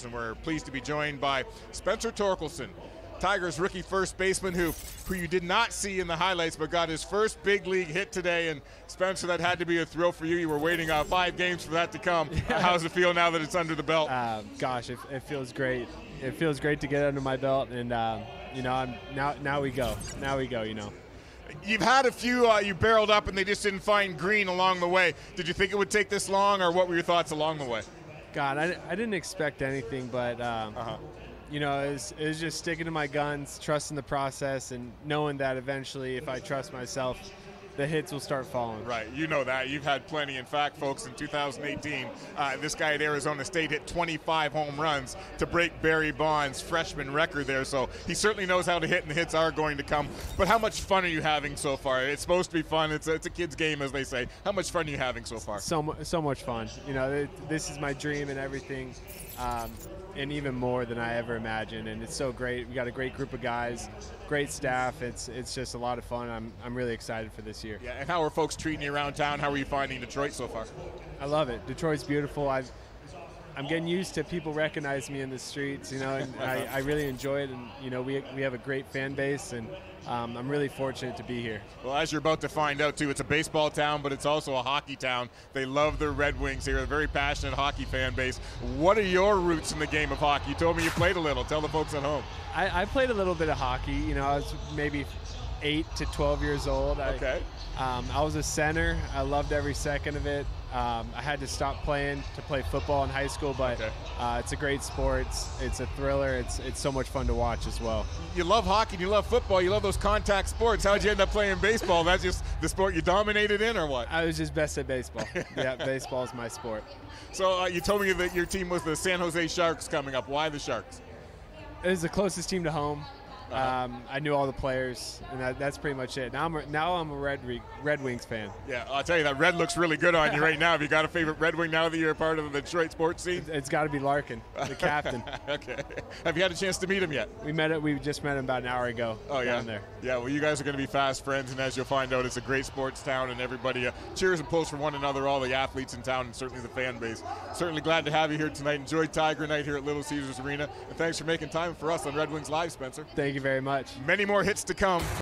Sports, and we're pleased to be joined by Spencer Torkelson, Tigers rookie first baseman who you did not see in the highlights but got his first big league hit today. And Spencer, that had to be a thrill for you. You were waiting 5 games for that to come. How does it feel now that it's under the belt? Gosh, it feels great. It feels great to get under my belt, and now we go. You've had a few you barreled up and they just didn't find green along the way. Did you think it would take this long, or what were your thoughts along the way? God, I didn't expect anything, but it was just sticking to my guns, trusting the process, and knowing that eventually, if I trust myself, the hits will start falling. Right, you know that. You've had plenty. In fact, folks, in 2018, this guy at Arizona State hit 25 home runs to break Barry Bonds' freshman record there. So he certainly knows how to hit, and the hits are going to come. But how much fun are you having so far? It's supposed to be fun. It's a kid's game, as they say. How much fun are you having so far? So much fun. This is my dream and everything. And even more than I ever imagined, and it's so great. We got a great group of guys, great staff. It's just a lot of fun. I'm really excited for this year. Yeah, and how are folks treating you around town? How are you finding Detroit so far? I love it. Detroit's beautiful. I'm getting used to people recognize me in the streets, and I really enjoy it. And we have a great fan base, and I'm really fortunate to be here. Well, as you're about to find out too, it's a baseball town, but it's also a hockey town. They love their Red Wings here, a very passionate hockey fan base. What are your roots in the game of hockey? You told me you played a little. Tell the folks at home. I played a little bit of hockey. I was maybe 8 to 12 years old. Okay. I was a center. I loved every second of it. I had to stop playing to play football in high school, but it's a great sport. It's a thriller. It's so much fun to watch as well. You love hockey and you love football. You love those contact sports. How'd you end up playing baseball? That's just the sport you dominated in, or what? I was just best at baseball. Yeah, baseball is my sport. So you told me that your team was the San Jose Sharks coming up. Why the Sharks? It was the closest team to home. I knew all the players, and that's pretty much it. Now I'm a Red Wings fan. Yeah, I'll tell you, that red looks really good on you right now. Have you got a favorite Red Wing now that you're a part of the Detroit sports scene? It's got to be Larkin, the captain. Okay. Have you had a chance to meet him yet? We just met him about an hour ago. Oh, yeah? Down there. Yeah, well, you guys are going to be fast friends, and as you'll find out, it's a great sports town, and everybody cheers and pulls for one another, all the athletes in town, and certainly the fan base. Certainly glad to have you here tonight. Enjoy Tiger Night here at Little Caesars Arena, and thanks for making time for us on Red Wings Live, Spencer. Thank you very much. Many more hits to come.